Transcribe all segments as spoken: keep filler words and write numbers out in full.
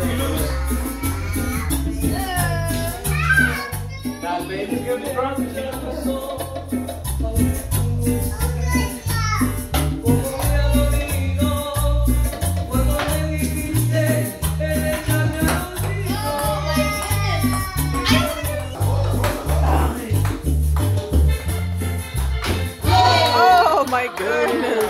That baby's gonna be drunk. Oh my goodness.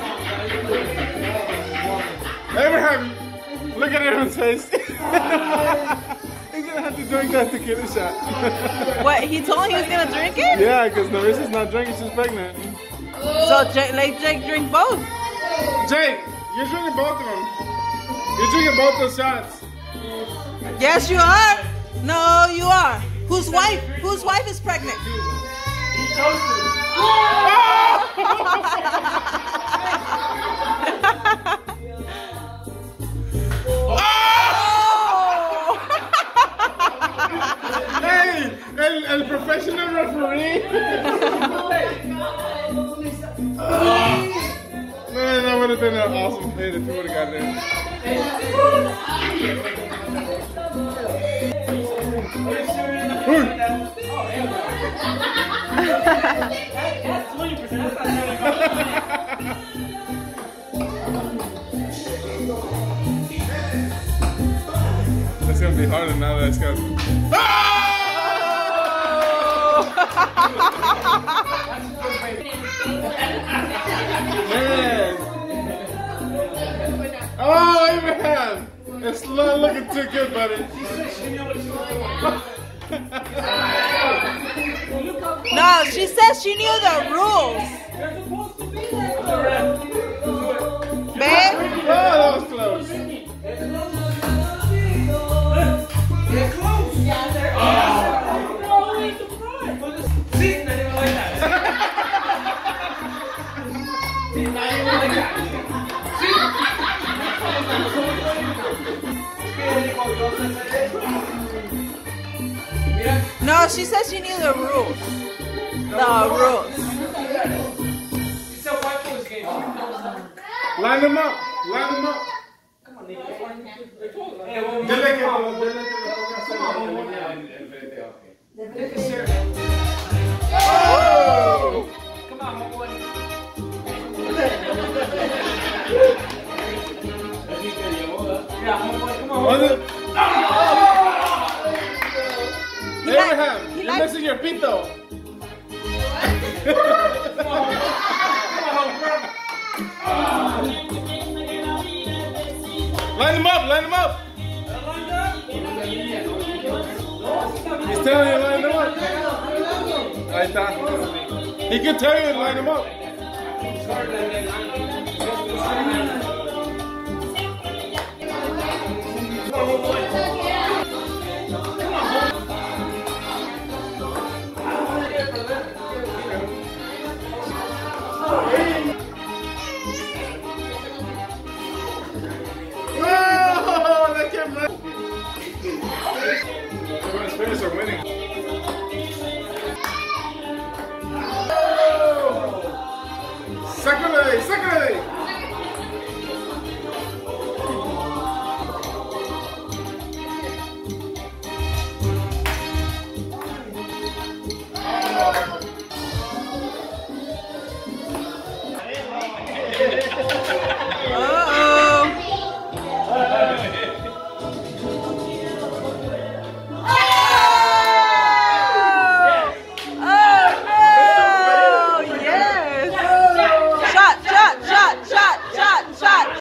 Abraham, look at Aaron's face. He's gonna have to drink that tequila shot. What, he told me he was gonna drink it? Yeah, because Narissa's not drinking, she's pregnant. So Jake, let Jake drink both. Jake, you're drinking both of them. You're drinking both those shots. Yes, you are. No, you are. Whose wife? Whose wife is pregnant? He chose to. Hey, el, el professional referee. Man, that would have been an awesome hit if you would have got there. It's gonna be harder now that it's got. Man. Oh, Abraham! It's not looking too good, buddy. No, she says she knew the rules. Babe? Oh, that was close. No, she says she knew the rules. The rules. Line them up. Line them up. Dile que dile que Oh! Come on, homeboy. Yeah, homeboy, come on. Abraham, he you're likes- missing your pito. Line them up, line them up. He's telling you to line them up. Ahí está. He can tell you to line them up.